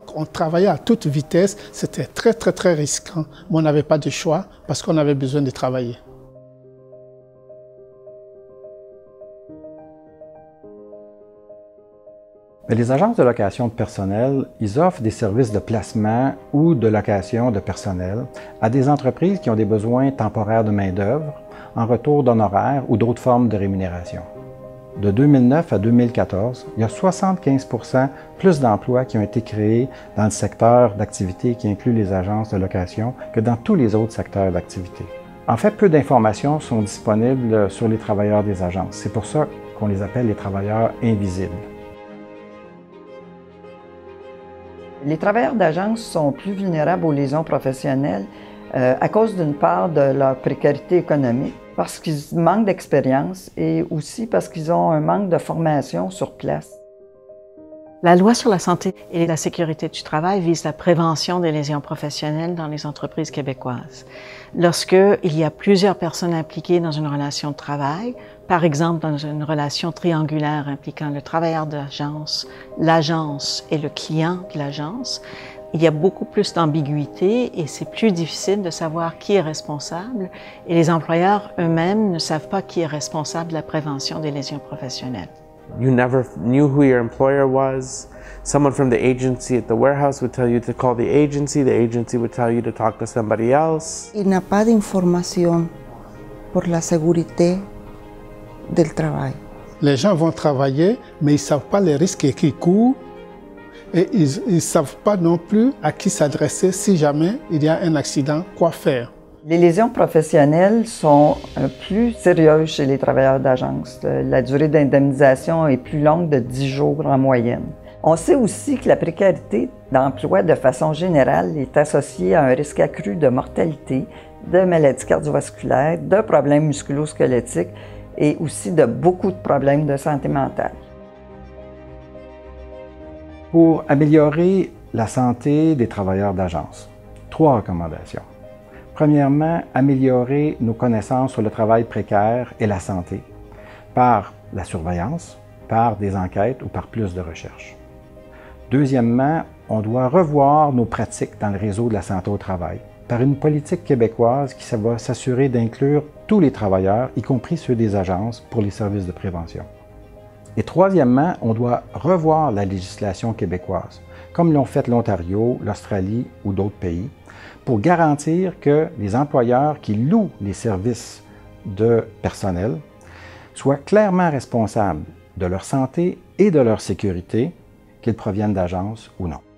on travaillait à toute vitesse, c'était très risquant, mais on n'avait pas de choix parce qu'on avait besoin de travailler. Les agences de location de personnel, ils offrent des services de placement ou de location de personnel à des entreprises qui ont des besoins temporaires de main-d'œuvre en retour d'honoraires ou d'autres formes de rémunération. De 2009 à 2014, il y a 75% plus d'emplois qui ont été créés dans le secteur d'activité qui inclut les agences de location que dans tous les autres secteurs d'activité. En fait, peu d'informations sont disponibles sur les travailleurs des agences. C'est pour ça qu'on les appelle les travailleurs invisibles. Les travailleurs d'agence sont plus vulnérables aux lésions professionnelles à cause d'une part de leur précarité économique, parce qu'ils manquent d'expérience et aussi parce qu'ils ont un manque de formation sur place. La loi sur la santé et la sécurité du travail vise la prévention des lésions professionnelles dans les entreprises québécoises. Lorsqu'il y a plusieurs personnes impliquées dans une relation de travail, par exemple dans une relation triangulaire impliquant le travailleur d'agence, l'agence et le client de l'agence, il y a beaucoup plus d'ambiguïté et c'est plus difficile de savoir qui est responsable et les employeurs eux-mêmes ne savent pas qui est responsable de la prévention des lésions professionnelles. You never knew who your employer was. Someone from the agency at the warehouse would tell you to call the agency would tell you to talk to somebody else. Il n'y a pas d'information pour la sécurité del travail. Les gens vont travailler, mais ils ne savent pas les risques qu'ils courent et ils ne savent pas non plus à qui s'adresser si jamais il y a un accident, quoi faire. Les lésions professionnelles sont plus sérieuses chez les travailleurs d'agence. La durée d'indemnisation est plus longue de 10 jours en moyenne. On sait aussi que la précarité d'emploi de façon générale est associée à un risque accru de mortalité, de maladies cardiovasculaires, de problèmes musculo-squelettiques et aussi de beaucoup de problèmes de santé mentale. Pour améliorer la santé des travailleurs d'agence, 3 recommandations. Premièrement, améliorer nos connaissances sur le travail précaire et la santé par la surveillance, par des enquêtes ou par plus de recherche. Deuxièmement, on doit revoir nos pratiques dans le réseau de la santé au travail par une politique québécoise qui va s'assurer d'inclure tous les travailleurs, y compris ceux des agences, pour les services de prévention. Et troisièmement, on doit revoir la législation québécoise, comme l'ont fait l'Ontario, l'Australie ou d'autres pays, pour garantir que les employeurs qui louent les services de personnel soient clairement responsables de leur santé et de leur sécurité, qu'ils proviennent d'agences ou non.